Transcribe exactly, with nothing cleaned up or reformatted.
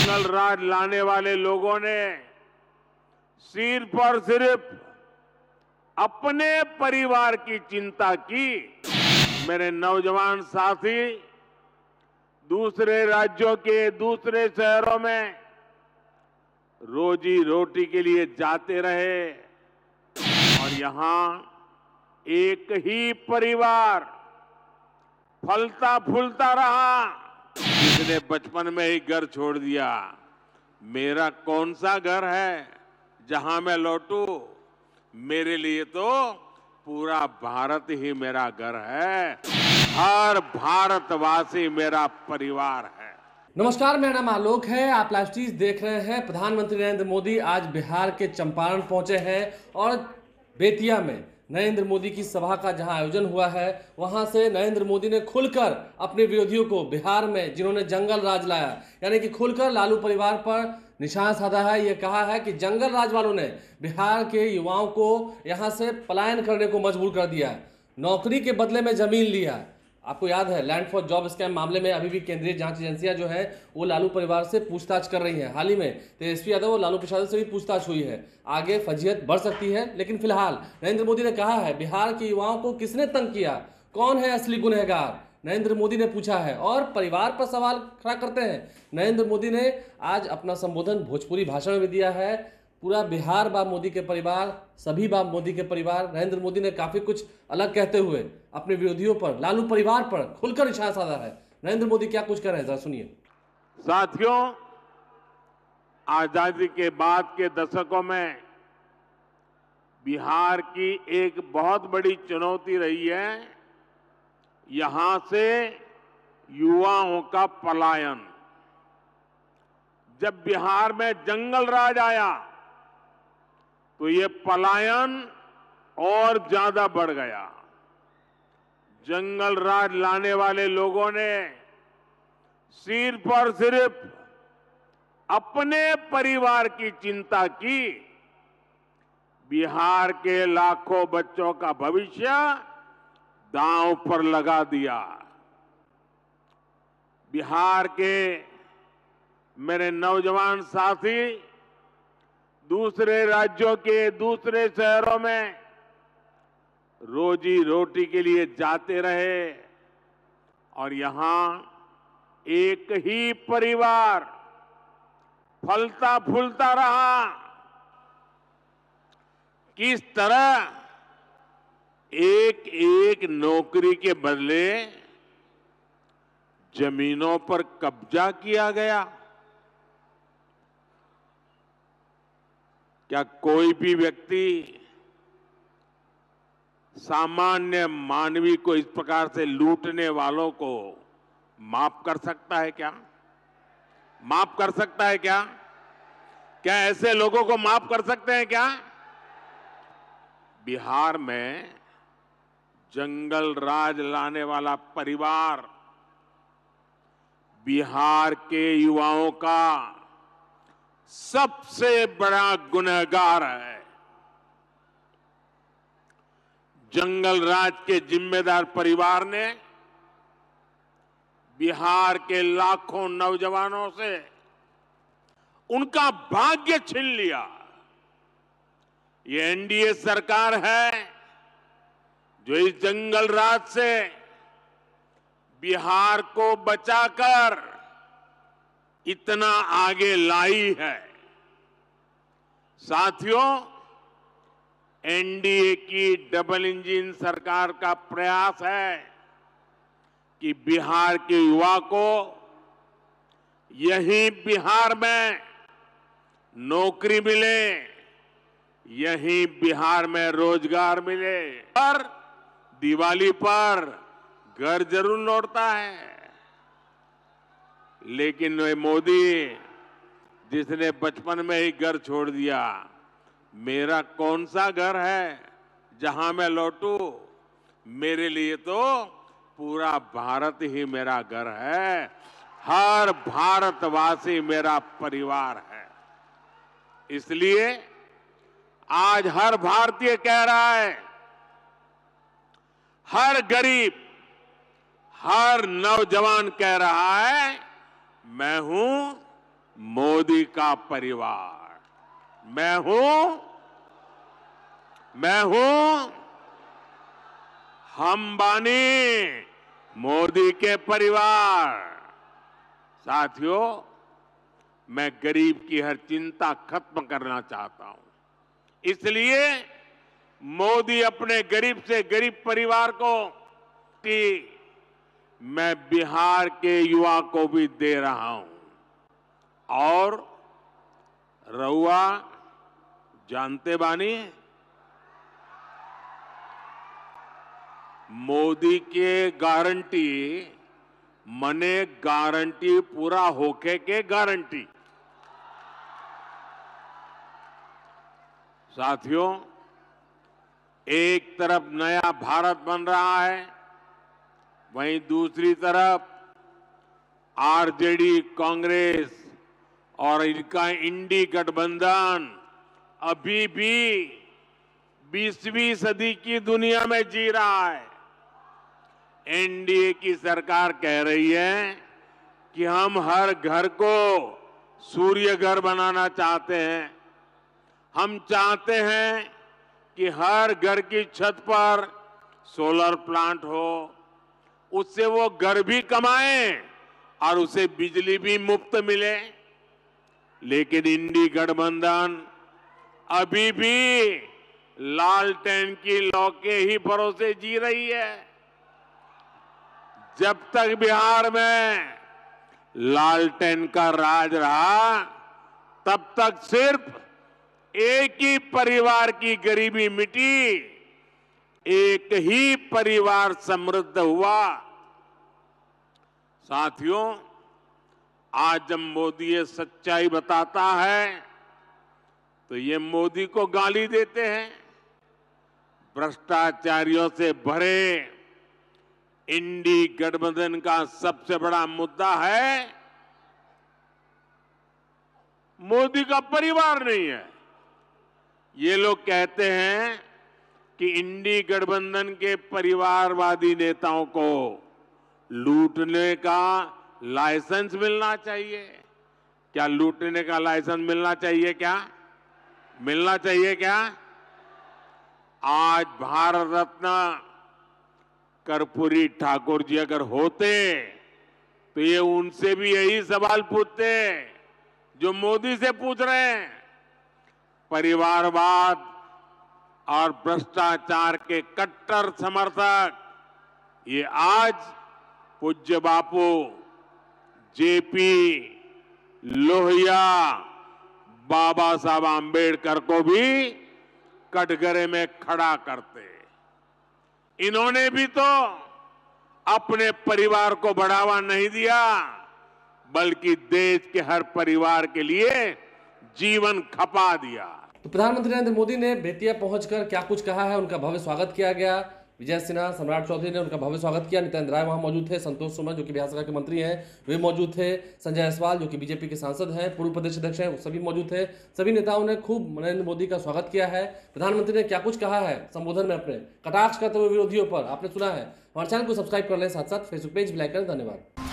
जंगल राज लाने वाले लोगों ने सिर्फ और सिर्फ अपने परिवार की चिंता की। मेरे नौजवान साथी दूसरे राज्यों के दूसरे शहरों में रोजी रोटी के लिए जाते रहे और यहां एक ही परिवार फलता फूलता रहा, जिसने बचपन में ही घर छोड़ दिया। मेरा कौन सा घर है जहां मैं लौटूं? मेरे लिए तो पूरा भारत ही मेरा घर है। हर भारतवासी मेरा परिवार है। नमस्कार, मेरा नाम आलोक है। आप लाइव स्ट्रीम देख रहे हैं। प्रधानमंत्री नरेंद्र मोदी आज बिहार के चंपारण पहुंचे हैं और बेतिया में नरेंद्र मोदी की सभा का जहां आयोजन हुआ है, वहां से नरेंद्र मोदी ने खुलकर अपने विरोधियों को, बिहार में जिन्होंने जंगल राज लाया, यानी कि खुलकर लालू परिवार पर निशान साधा है। यह कहा है कि जंगल राज वालों ने बिहार के युवाओं को यहां से पलायन करने को मजबूर कर दिया, नौकरी के बदले में जमीन लिया। आपको याद है, लैंड फॉर जॉब स्कैम मामले में अभी भी केंद्रीय जांच एजेंसियां जो है वो लालू परिवार से पूछताछ कर रही हैं। हाल ही में तेजस्वी यादव और लालू प्रसाद से भी पूछताछ हुई है। आगे फजीहत बढ़ सकती है, लेकिन फिलहाल नरेंद्र मोदी ने कहा है बिहार के युवाओं को किसने तंग किया, कौन है असली गुनहगार, नरेंद्र मोदी ने पूछा है और परिवार पर सवाल खड़ा करते हैं। नरेंद्र मोदी ने आज अपना संबोधन भोजपुरी भाषा में भी दिया है। पूरा बिहार बा मोदी के परिवार, सभी बा मोदी के परिवार। नरेंद्र मोदी ने काफी कुछ अलग कहते हुए अपने विरोधियों पर, लालू परिवार पर खुलकर निशाना साधा है। नरेंद्र मोदी क्या कुछ कर रहे हैं, जरा सुनिए। साथियों, आजादी के बाद के दशकों में बिहार की एक बहुत बड़ी चुनौती रही है यहां से युवाओं का पलायन। जब बिहार में जंगल राज आया तो ये पलायन और ज्यादा बढ़ गया। जंगल राज लाने वाले लोगों ने सिर्फ और सिर्फ अपने परिवार की चिंता की। बिहार के लाखों बच्चों का भविष्य दांव पर लगा दिया। बिहार के मेरे नौजवान साथी दूसरे राज्यों के दूसरे शहरों में रोजी रोटी के लिए जाते रहे और यहां एक ही परिवार फलता फूलता रहा। किस तरह एक एक नौकरी के बदले जमीनों पर कब्जा किया गया। क्या कोई भी व्यक्ति सामान्य मानवी को इस प्रकार से लूटने वालों को माफ कर सकता है क्या? माफ कर सकता है क्या? क्या ऐसे लोगों को माफ कर सकते हैं क्या? बिहार में जंगल राज लाने वाला परिवार बिहार के युवाओं का सबसे बड़ा गुनहगार है। जंगल राज के जिम्मेदार परिवार ने बिहार के लाखों नौजवानों से उनका भाग्य छीन लिया। ये एनडीए सरकार है जो इस जंगल राज से बिहार को बचाकर इतना आगे लाई है। साथियों, एनडीए की डबल इंजन सरकार का प्रयास है कि बिहार के युवा को यहीं बिहार में नौकरी मिले, यहीं बिहार में रोजगार मिले। और दिवाली पर घर जरूर लौटता है, लेकिन वे मोदी जिसने बचपन में ही घर छोड़ दिया। मेरा कौन सा घर है जहां मैं लौटूं? मेरे लिए तो पूरा भारत ही मेरा घर है। हर भारतवासी मेरा परिवार है। इसलिए आज हर भारतीय कह रहा है, हर गरीब, हर नौजवान कह रहा है, मैं हूं मोदी का परिवार। मैं हूं मैं हूं हम बानी मोदी के परिवार। साथियों, मैं गरीब की हर चिंता खत्म करना चाहता हूं। इसलिए मोदी अपने गरीब से गरीब परिवार को कि मैं बिहार के युवा को भी दे रहा हूं। और रउआ जानते बानी, मोदी के गारंटी मने गारंटी पूरा होके के गारंटी। साथियों, एक तरफ नया भारत बन रहा है, वहीं दूसरी तरफ आरजेडी, कांग्रेस और इनका इंडी गठबंधन अभी भी बीसवीं सदी की दुनिया में जी रहा है। एनडीए की सरकार कह रही है कि हम हर घर को सूर्य घर बनाना चाहते हैं। हम चाहते हैं कि हर घर की छत पर सोलर प्लांट हो, उससे वो घर भी कमाएं और उसे बिजली भी मुफ्त मिले। लेकिन इंडी गठबंधन अभी भी लालटेन की लौ के ही भरोसे जी रही है। जब तक बिहार में लालटेन का राज रहा, तब तक सिर्फ एक ही परिवार की गरीबी मिटी, एक ही परिवार समृद्ध हुआ। साथियों, आज जब मोदी ये सच्चाई बताता है तो ये मोदी को गाली देते हैं। भ्रष्टाचारियों से भरे इंडी गठबंधन का सबसे बड़ा मुद्दा है मोदी का परिवार नहीं है। ये लोग कहते हैं कि इंडी गठबंधन के परिवारवादी नेताओं को लूटने का लाइसेंस मिलना चाहिए। क्या लूटने का लाइसेंस मिलना चाहिए? क्या मिलना चाहिए? क्या आज भारत रत्न कर्पूरी ठाकुर जी अगर होते तो ये उनसे भी यही सवाल पूछते जो मोदी से पूछ रहे हैं। परिवारवाद और भ्रष्टाचार के कट्टर समर्थक ये आज पूज्य बापू जेपी लोहिया, बाबा साहब आंबेडकर को भी कटघरे में खड़ा करते। इन्होंने भी तो अपने परिवार को बढ़ावा नहीं दिया, बल्कि देश के हर परिवार के लिए जीवन खपा दिया। तो प्रधानमंत्री नरेंद्र मोदी ने बेतिया पहुंचकर क्या कुछ कहा है, उनका भव्य स्वागत किया गया। विजय सिन्हा, सम्राट चौधरी ने उनका भव्य स्वागत किया। नित्यानंद राय वहां मौजूद थे। संतोष सुमन जो कि बिहार सरकार के मंत्री हैं वे मौजूद थे। संजय जायसवाल जो कि बीजेपी के सांसद हैं, पूर्व प्रदेश अध्यक्ष हैं, वो सभी मौजूद थे। सभी नेताओं ने खूब नरेंद्र मोदी का स्वागत किया है। प्रधानमंत्री ने क्या कुछ कहा है संबोधन में अपने, कटाक्ष करते हुए विरोधियों पर आपने सुना है। हमारे चैनल को सब्सक्राइब कर लें, साथ साथ फेसबुक पेज भी लाइक करें। धन्यवाद।